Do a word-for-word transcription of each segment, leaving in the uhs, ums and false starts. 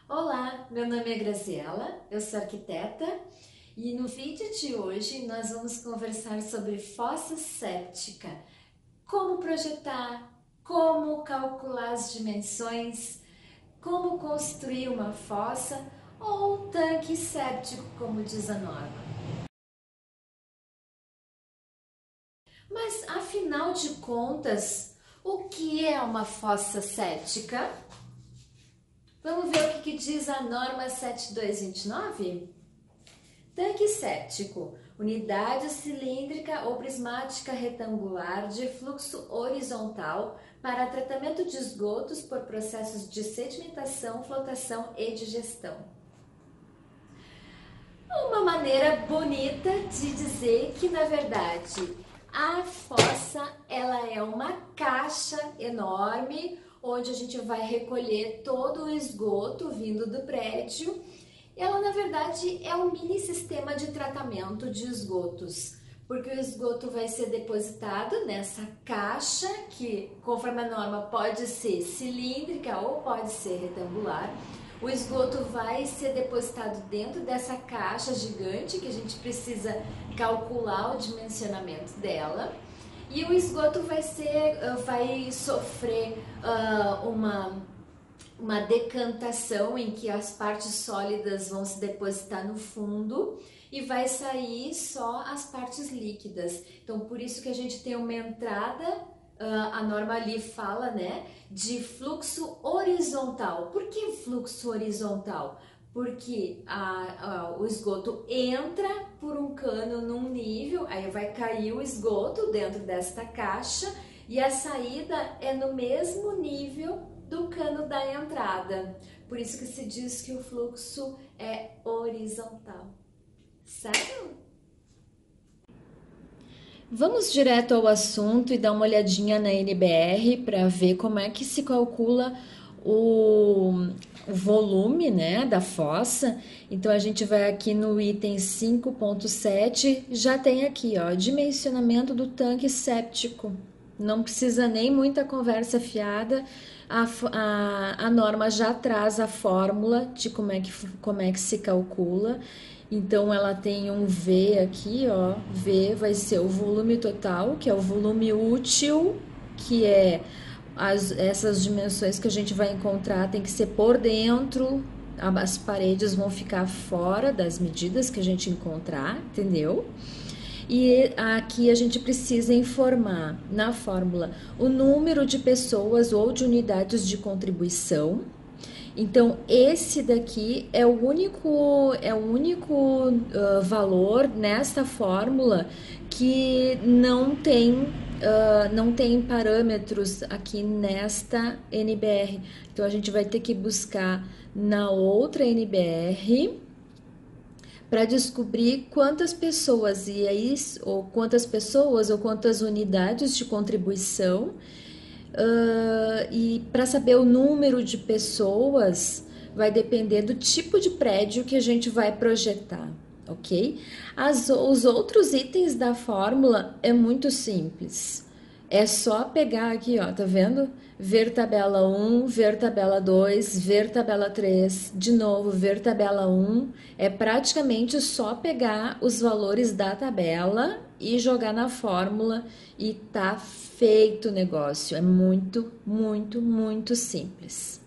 Olá, meu nome é Graziela, eu sou arquiteta e no vídeo de hoje nós vamos conversar sobre fossa séptica, como projetar, como calcular as dimensões, como construir uma fossa ou tanque séptico, como diz a norma. Mas afinal de contas, o que é uma fossa séptica? Vamos ver o que, que diz a norma sete dois dois nove? Tanque séptico, unidade cilíndrica ou prismática retangular de fluxo horizontal para tratamento de esgotos por processos de sedimentação, flotação e digestão. Uma maneira bonita de dizer que, na verdade, a fossa ela é uma caixa enorme onde a gente vai recolher todo o esgoto vindo do prédio. Ela, na verdade, é um mini sistema de tratamento de esgotos, porque o esgoto vai ser depositado nessa caixa, que, conforme a norma, pode ser cilíndrica ou pode ser retangular. O esgoto vai ser depositado dentro dessa caixa gigante, que a gente precisa calcular o dimensionamento dela. E o esgoto vai, ser, vai sofrer uh, uma... uma decantação em que as partes sólidas vão se depositar no fundo e vai sair só as partes líquidas. Então, por isso que a gente tem uma entrada, a norma ali fala, né, de fluxo horizontal. Por que fluxo horizontal? Porque a, a, o esgoto entra por um cano num nível, aí vai cair o esgoto dentro desta caixa e a saída é no mesmo nível do cano da entrada. Por isso que se diz que o fluxo é horizontal. Certo? Vamos direto ao assunto e dar uma olhadinha na N B R para ver como é que se calcula o, o volume, né, da fossa. Então a gente vai aqui no item cinco ponto sete, já tem aqui, ó, dimensionamento do tanque séptico. Não precisa nem muita conversa fiada. A, a, a norma já traz a fórmula de como é, que, como é que se calcula. Então, ela tem um V aqui, ó. V vai ser o volume total, que é o volume útil, que é as, essas dimensões que a gente vai encontrar, tem que ser por dentro. As paredes vão ficar fora das medidas que a gente encontrar, entendeu? E aqui a gente precisa informar na fórmula o número de pessoas ou de unidades de contribuição. Então, esse daqui é o único, é o único uh, valor nesta fórmula que não tem, uh, não tem parâmetros aqui nesta N B R. Então, a gente vai ter que buscar na outra N B R para descobrir quantas pessoas e aí, ou quantas pessoas ou quantas unidades de contribuição, uh, e para saber o número de pessoas vai depender do tipo de prédio que a gente vai projetar, ok? As, os outros itens da fórmula é muito simples. É só pegar aqui, ó, tá vendo? Ver tabela um, ver tabela dois, ver tabela três, de novo, ver tabela um. É praticamente só pegar os valores da tabela e jogar na fórmula e tá feito o negócio. É muito, muito, muito simples.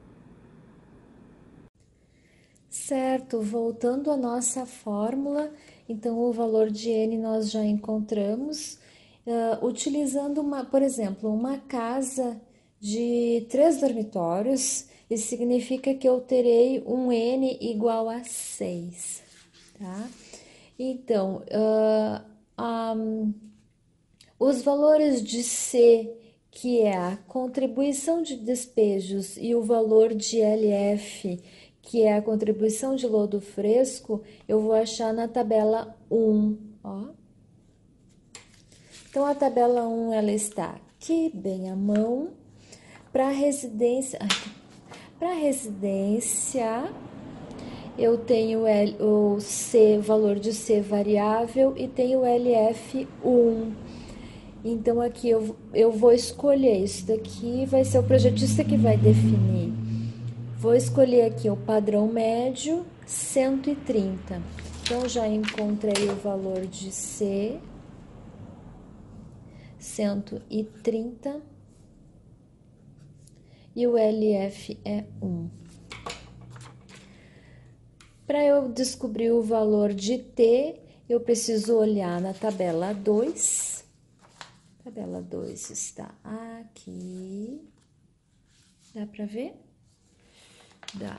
Certo, voltando à nossa fórmula, então o valor de N nós já encontramos. Uh, utilizando, uma, por exemplo, uma casa de três dormitórios, isso significa que eu terei um N igual a seis, tá? Então, uh, um, os valores de C, que é a contribuição de despejos, e o valor de L F, que é a contribuição de lodo fresco, eu vou achar na tabela um, ó. Então, a tabela um, ela está aqui, bem à mão. Para residência, para residência, eu tenho L, o C, valor de C variável, e tenho o L F um. Então, aqui eu, eu vou escolher isso daqui, vai ser o projetista que vai definir. Vou escolher aqui o padrão médio, cento e trinta. Então, já encontrei o valor de C, cento e trinta, e o L F é um. Para eu descobrir o valor de T, eu preciso olhar na tabela dois. Tabela dois está aqui. Dá para ver? Dá.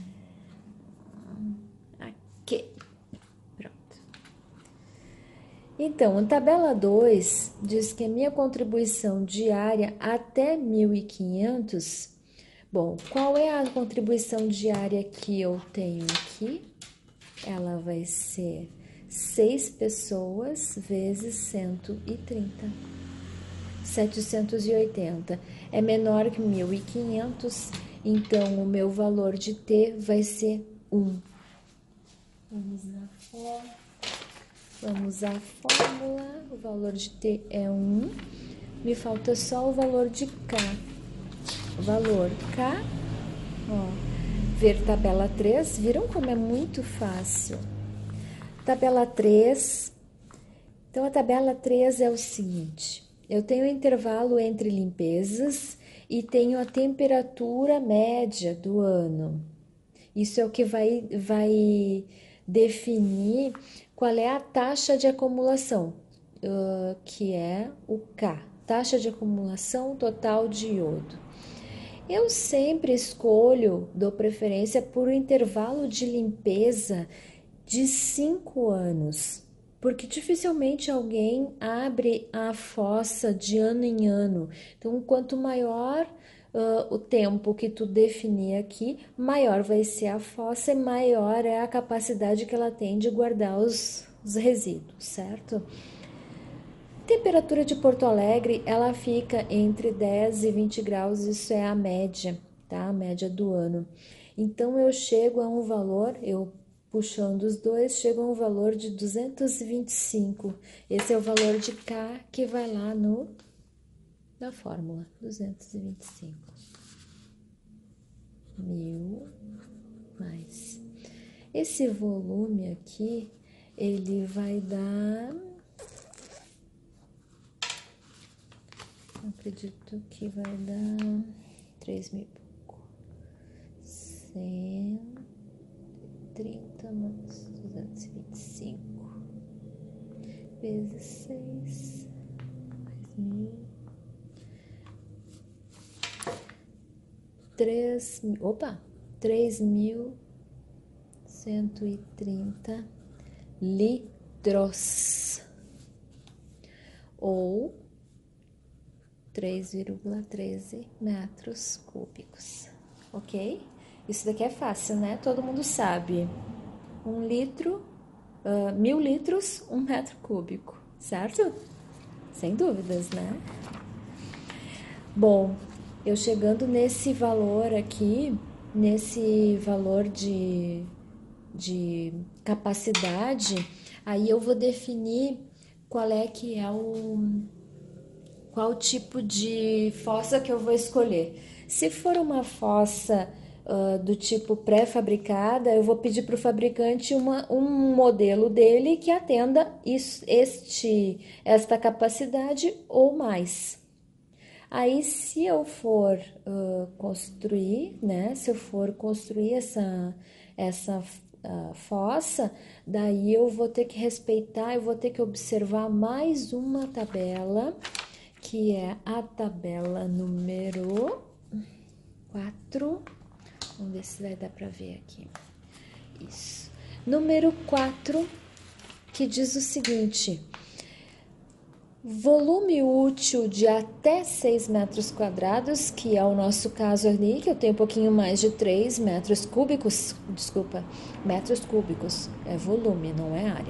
Aqui. Pronto. Então, a tabela dois diz que a minha contribuição diária até mil e quinhentos. Bom, qual é a contribuição diária que eu tenho aqui? Ela vai ser seis pessoas vezes cento e trinta. setecentos e oitenta. É menor que mil e quinhentos, então o meu valor de T vai ser um. Vamos na fórmula. Vamos à fórmula. O valor de T é um. Me falta só o valor de K. O valor K, ó, ver tabela três. Viram como é muito fácil? Tabela três. Então, a tabela três é o seguinte. Eu tenho o intervalo entre limpezas e tenho a temperatura média do ano. Isso é o que vai, vai definir qual é a taxa de acumulação, uh, que é o K, taxa de acumulação total de iodo. Eu sempre escolho, dou preferência por um intervalo de limpeza de cinco anos, porque dificilmente alguém abre a fossa de ano em ano. Então, quanto maior uh, o tempo que tu definir aqui, maior vai ser a fossa e maior é a capacidade que ela tem de guardar os, os resíduos, certo? Temperatura de Porto Alegre, ela fica entre dez e vinte graus, isso é a média, tá? A média do ano. Então, eu chego a um valor, eu puxando os dois, chego a um valor de duzentos e vinte e cinco. Esse é o valor de K que vai lá no, na fórmula, duzentos e vinte e cinco. Mil mais. Esse volume aqui, ele vai dar... Acredito que vai dar três mil e pouco. cento e trinta mais duzentos e vinte e cinco vezes seis mais mil. três mil. Opa! três mil cento e trinta litros. Ou três vírgula treze metros cúbicos, ok? Isso daqui é fácil, né? Todo mundo sabe. Um litro, uh, mil litros, um metro cúbico, certo? Sem dúvidas, né? Bom, eu chegando nesse valor aqui, nesse valor de, de capacidade, aí eu vou definir qual é que é o... qual tipo de fossa que eu vou escolher. Se for uma fossa uh, do tipo pré-fabricada, eu vou pedir para o fabricante uma, um modelo dele que atenda isso, este, esta capacidade ou mais. Aí, se eu for uh, construir, né, se eu for construir essa, essa uh, fossa, daí eu vou ter que respeitar, eu vou ter que observar mais uma tabela, que é a tabela número quatro. Vamos ver se vai dar para ver aqui. Isso. Número quatro, que diz o seguinte: volume útil de até seis metros quadrados, que é o nosso caso ali, que eu tenho um pouquinho mais de três metros cúbicos, desculpa, metros cúbicos, é volume, não é área.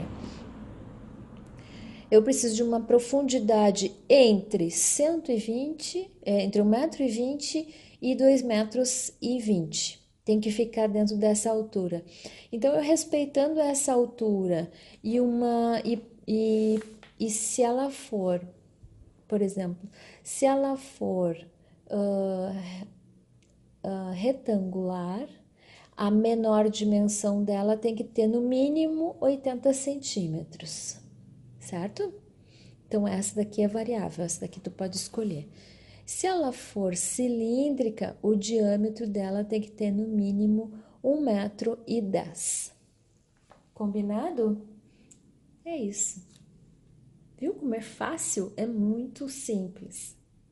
Eu preciso de uma profundidade entre cento e vinte, entre um metro e vinte e dois metros e vinte. Tem que ficar dentro dessa altura. Então, eu respeitando essa altura e uma e, e, e se ela for, por exemplo, se ela for uh, uh, retangular, a menor dimensão dela tem que ter no mínimo oitenta centímetros, certo? Então essa daqui é variável, essa daqui tu pode escolher. Se ela for cilíndrica, o diâmetro dela tem que ter no mínimo um metro e dez. Combinado? É isso. Viu como é fácil? É muito simples.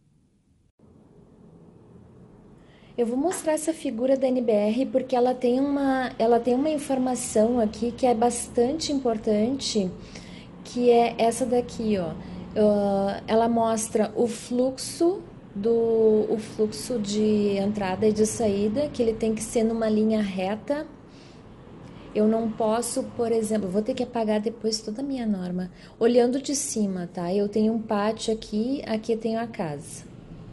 Eu vou mostrar essa figura da N B R porque ela tem uma, ela tem uma informação aqui que é bastante importante, que é essa daqui, ó. Uh, ela mostra o fluxo do o fluxo de entrada e de saída, que ele tem que ser numa linha reta. Eu não posso, por exemplo, vou ter que apagar depois toda a minha norma. Olhando de cima, tá? Eu tenho um pátio aqui, aqui eu tenho a casa.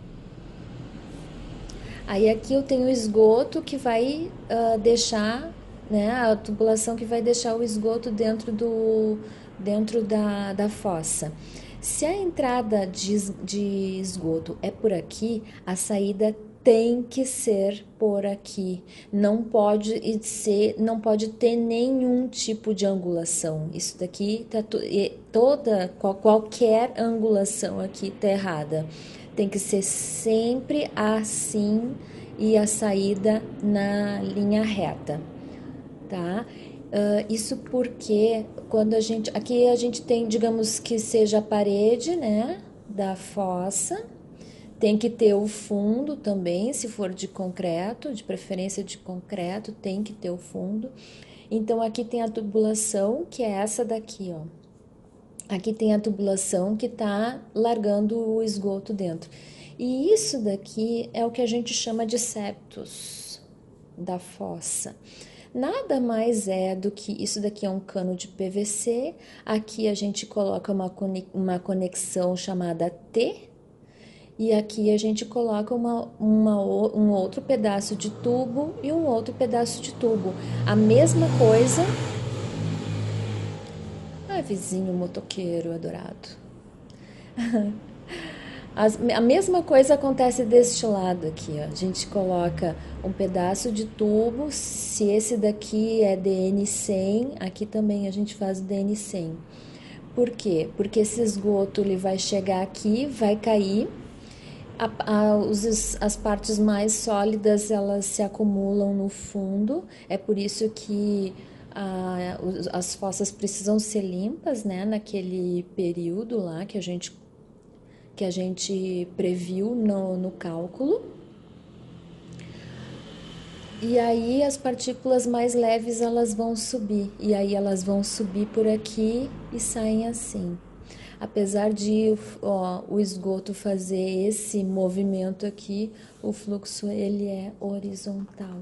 Aí aqui eu tenho o esgoto que vai uh, deixar, né, a tubulação que vai deixar o esgoto dentro, do, dentro da, da fossa. Se a entrada de, de esgoto é por aqui, a saída tem que ser por aqui. Não pode ser, não pode ter nenhum tipo de angulação. Isso daqui tá toda qualquer angulação aqui tá errada. Tem que ser sempre assim e a saída na linha reta, tá? Uh, isso porque quando a gente, aqui a gente tem, digamos que seja a parede, né, da fossa, tem que ter o fundo também, se for de concreto, de preferência de concreto, tem que ter o fundo. Então aqui tem a tubulação, que é essa daqui, ó. Aqui tem a tubulação que tá largando o esgoto dentro. E isso daqui é o que a gente chama de septos da fossa. Nada mais é do que isso daqui é um cano de P V C. Aqui a gente coloca uma, uma conexão chamada T. E aqui a gente coloca uma, uma, um outro pedaço de tubo e um outro pedaço de tubo. A mesma coisa. Ah, vizinho motoqueiro adorado. As, a mesma coisa acontece deste lado aqui, ó. A gente coloca um pedaço de tubo, se esse daqui é D N cem, aqui também a gente faz D N cem. Por quê? Porque esse esgoto ele vai chegar aqui, vai cair, a, a, os, as partes mais sólidas elas se acumulam no fundo, é por isso que a, as fossas precisam ser limpas, né, naquele período lá que a gente que a gente previu no, no cálculo. E aí as partículas mais leves elas vão subir, e aí elas vão subir por aqui e saem assim. Apesar de ó, o esgoto fazer esse movimento aqui, o fluxo ele é horizontal.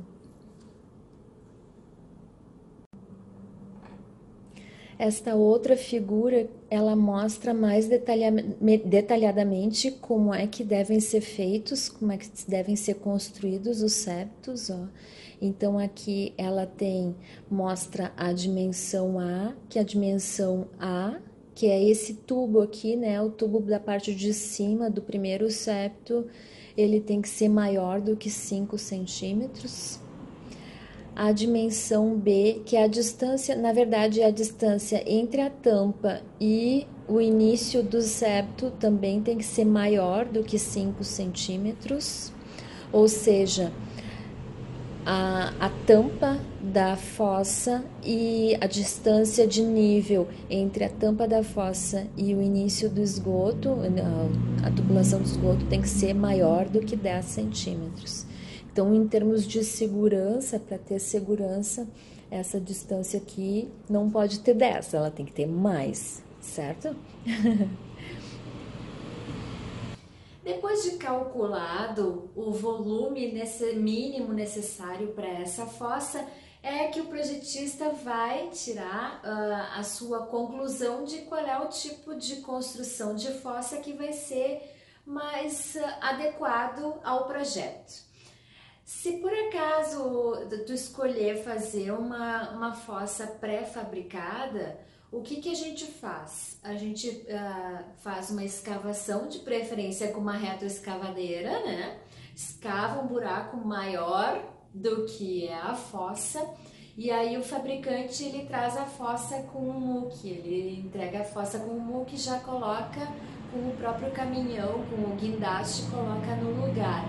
Esta outra figura, ela mostra mais detalhadamente como é que devem ser feitos, como é que devem ser construídos os septos, ó. Então aqui ela tem, mostra a dimensão A, que é a dimensão A, que é esse tubo aqui, né, o tubo da parte de cima do primeiro septo, ele tem que ser maior do que cinco centímetros. A dimensão B, que é a distância, na verdade é a distância entre a tampa e o início do septo, também tem que ser maior do que cinco centímetros, ou seja, a, a tampa da fossa e a distância de nível entre a tampa da fossa e o início do esgoto, a, a tubulação do esgoto tem que ser maior do que dez centímetros. Então, em termos de segurança, para ter segurança, essa distância aqui não pode ter dez, ela tem que ter mais, certo? Depois de calculado o volume nesse mínimo necessário para essa fossa, é que o projetista vai tirar uh, a sua conclusão de qual é o tipo de construção de fossa que vai ser mais uh, adequado ao projeto. Se por acaso tu escolher fazer uma, uma fossa pré-fabricada, o que, que a gente faz? A gente uh, faz uma escavação, de preferência com uma retroescavadeira, né? escava um buraco maior do que é a fossa, e aí o fabricante ele traz a fossa com o muque, ele entrega a fossa com o muque e já coloca com o próprio caminhão, com o guindaste, coloca no lugar.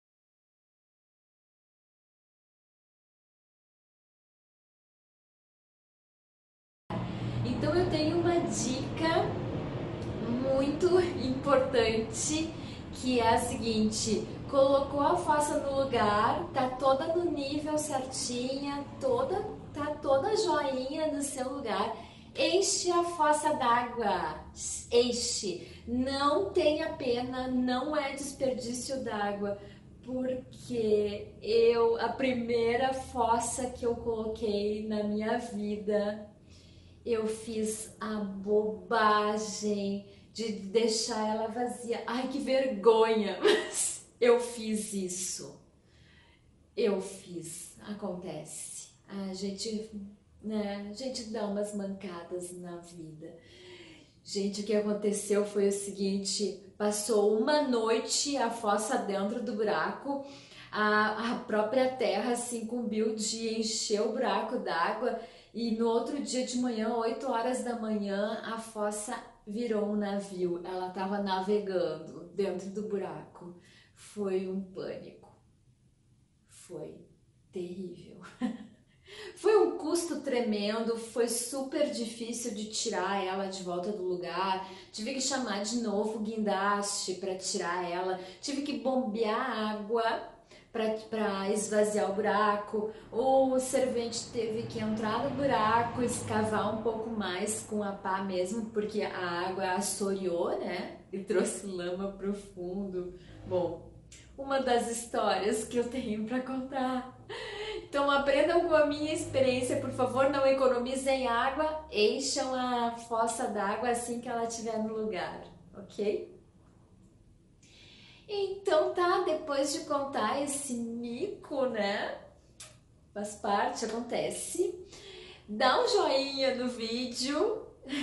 Então eu tenho uma dica muito importante, que é a seguinte: colocou a fossa no lugar, tá toda no nível certinha, toda tá toda joinha no seu lugar. Enche a fossa d'água, enche, não tenha pena, não é desperdício d'água, porque eu, a primeira fossa que eu coloquei na minha vida, eu fiz a bobagem de deixar ela vazia. Ai, que vergonha! Mas eu fiz isso. Eu fiz. Acontece. A gente, né, a gente dá umas mancadas na vida. Gente, o que aconteceu foi o seguinte: passou uma noite a fossa dentro do buraco, a, a própria terra se incumbiu de encher o buraco d'água, e no outro dia de manhã, oito horas da manhã, a fossa virou um navio. Ela estava navegando dentro do buraco. Foi um pânico. Foi terrível. Foi um custo tremendo, foi super difícil de tirar ela de volta do lugar. Tive que chamar de novo o guindaste para tirar ela. Tive que bombear água para esvaziar o buraco. O servente teve que entrar no buraco, escavar um pouco mais com a pá mesmo, porque a água assoreou, né? E trouxe lama pro fundo. Bom, uma das histórias que eu tenho para contar. Então aprendam com a minha experiência, por favor, não economizem água, encham a fossa d'água assim que ela estiver no lugar, ok? Então tá, depois de contar esse mico, né? Faz parte, acontece. Dá um joinha no vídeo,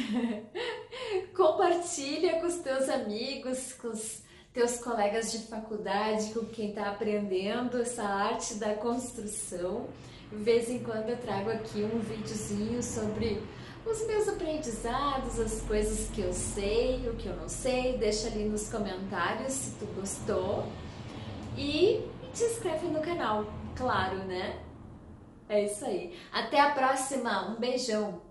compartilha com os teus amigos, com os teus colegas de faculdade, com quem está aprendendo essa arte da construção. De vez em quando eu trago aqui um videozinho sobre os meus aprendizados, as coisas que eu sei, o que eu não sei. Deixa ali nos comentários se tu gostou. E te inscreve no canal, claro, né? É isso aí. Até a próxima. Um beijão.